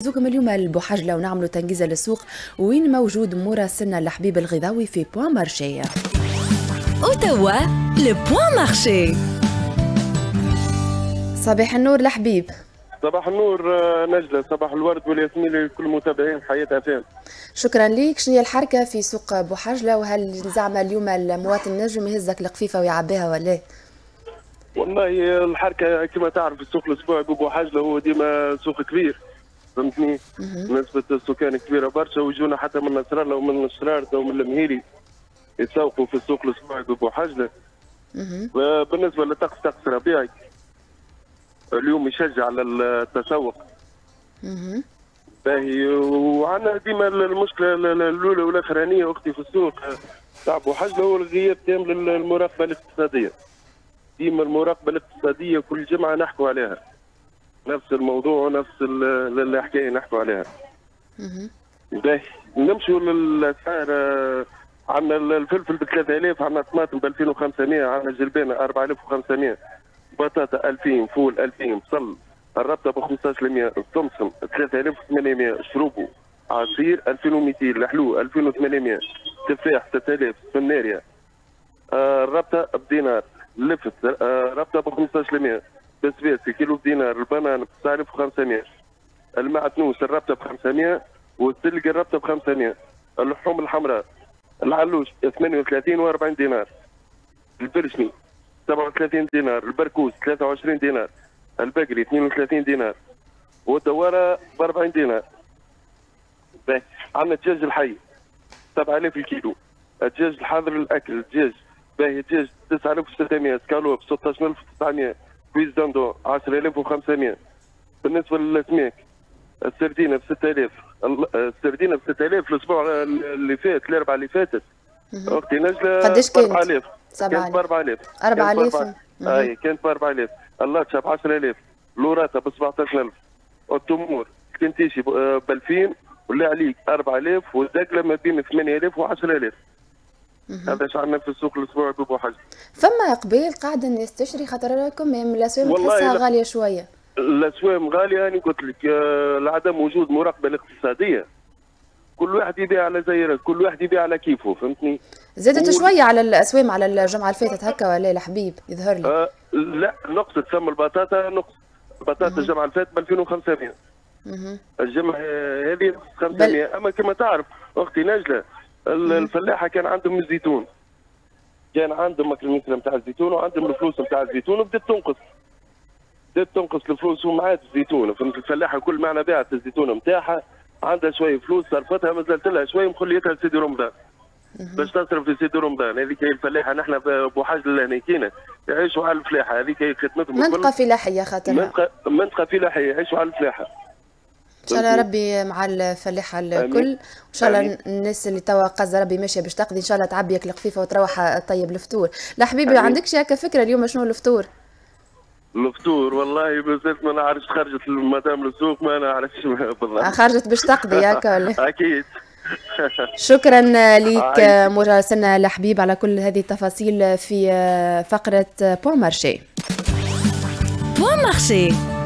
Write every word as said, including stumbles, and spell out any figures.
زوكم اليوم البوحجلة ونعملوا تنجيزة للسوق وين موجود مراسلنا الحبيب الغذاوي في بوان مارشي. وتوا لبوان مارشي. صباح النور الحبيب. صباح النور نجلة، صباح الورد والياسمين لكل متابعين حياة أفام. شكرا ليك. شنو هي الحركة في سوق بوحجلة، وهل زعما اليوم المواطن نجم يهزك القفيفة ويعبيها ولا؟ والله الحركة كما تعرف السوق الأسبوعي ببوحجلة هو ديما سوق كبير، فهمتني؟ نسبة السكان كبيرة برشا ويجونا حتى من نصر الله ومن الشرارة ومن المهيري يتسوقوا في السوق الأسبوعي ببوحجلة. بالنسبة للطقس طقس ربيعي اليوم يشجع على التسوق. اها باهي، وعندنا ديما المشكله الاولى والاخرانيه اختي في السوق تاع بوحجلة هو الغياب تام للمراقبه الاقتصاديه. ديما المراقبه الاقتصاديه كل جمعه نحكوا عليها، نفس الموضوع ونفس الحكايه نحكوا عليها. اها باهي، نمشوا للاسعار. عندنا الفلفل ب ثلاثة آلاف، عندنا الطماطم ب ألفين وخمسمائة، عندنا الجلبانه أربعة آلاف وخمسمائة، بطاطا ألفين، فول ألفين، بصل الربطه ب خمسطاش بالمئة، السمسم ثلاثة آلاف وثمانمائة، شروبو عصير ألفين ومئتين، الحلو ألفين وثمانمائة، تفاح ستة آلاف، سناريا آه الربطه بدينار، اللفت آه ربطه ب خمسطاش بالمئة، بسباسي كيلو بدينار، البنان ب تسعة آلاف وخمسمائة، المعتنوس الربطه ب خمسمائة، والسلق الربطه ب خمسمائة، اللحوم الحمراء العلوش ثمانية وثلاثين وأربعين دينار، البرشمي سبعة وثلاثين دينار، البركوس ثلاثة وعشرين دينار، البقري اثنين وثلاثين دينار، والدواره ب أربعين دينار. باهي، عندنا الدجاج الحي سبعة آلاف الكيلو، الدجاج الحاضر للاكل، الدجاج باهي الدجاج تسعة آلاف وستمائة، سكالوب ستة عشر ألف وتسعمائة، كويز داندون عشرة آلاف وخمسمائة. بالنسبه للاسماك السردينه ب ستة آلاف، السردينه ب ستة آلاف الاسبوع اللي فات الاربعه اللي فاتت اختي نجله قداش كانت؟ أربعة آلاف. سبعة كانت ب أربعة آلاف. أربعة آلاف اي كانت ب أربعة آلاف، اللاتشا ب عشرة آلاف، لوراتا ب سبعطاش ألف، التمور الكنتيشي ب ألفين، واللي عليك أربعة آلاف، والدقله ما بين ثمانية آلاف و عشرة آلاف. هذا اش عندنا في السوق الاسبوعي ببوحجلة. فما قبيل قاعد الناس تشري خاطر لكم الاسواق تحسها غاليه شويه. الاسواق غاليه، انا قلت لك لعدم وجود مراقبه الاقتصاديه. كل واحد يبيع على زي كل واحد يبيع على كيفه، فهمتني؟ زادت و... شويه على الاسوام على الجمعه اللي فاتت هكا ولا الحبيب يظهر لي؟ آه لا، نقصت ثم البطاطا، نقص البطاطا الجمعه اللي فاتت ب ألفين وخمسمائة. اها الجمعه هذه خمسمائة. بل... اما كما تعرف اختي نجله الفلاحه كان عندهم الزيتون، كان عندهم المكنه نتاع الزيتون وعندهم الفلوس نتاع الزيتون، وبدات تنقص بدات تنقص الفلوس ومعاد الزيتون. فهمت؟ الفلاحه كل معنى باعت الزيتون نتاعها، عندها شويه فلوس صرفتها، مازالت لها شويه مخليتها لسيدي رمضان باش تصرف في سيدي رمضان. هذيك هي الفلاحه، نحن بوحجلة لهنا كينا يعيشوا على الفلاحه، هذيك هي خدمتهم. منطقه فلاحيه خاطرها منطقه منطقه فلاحيه يعيشوا على الفلاحه. ان شاء الله ربي مع الفلاحه الكل، وان شاء الله الناس اللي توا قزه ربي ماشيه باش تقضي ان شاء الله تعبيك الخفيفه وتروح طيب الفطور. لا حبيبي، عندكش هكا فكره اليوم شنو الفطور؟ الفطور والله بزاف ما نعرفش، خرجت المدام للسوق ما نعرفش بالضبط. خرجت باش تقضي هكا ولا؟ اكيد. شكرا لك مراسلنا الحبيب على كل هذه التفاصيل في فقره بوان مارشي. بوان مارشي